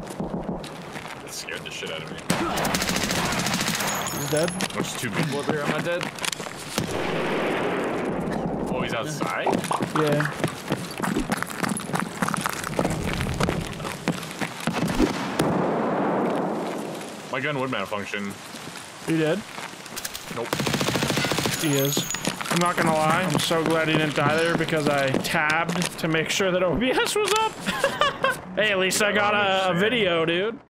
That scared the shit out of me. He's dead. There's two people up here. Am I dead? Oh, he's outside? Yeah. My gun would malfunction. You dead? Nope. He is. I'm not gonna lie, I'm so glad he didn't die there because I tabbed to make sure that OBS was up. Hey, at least I got a video, dude.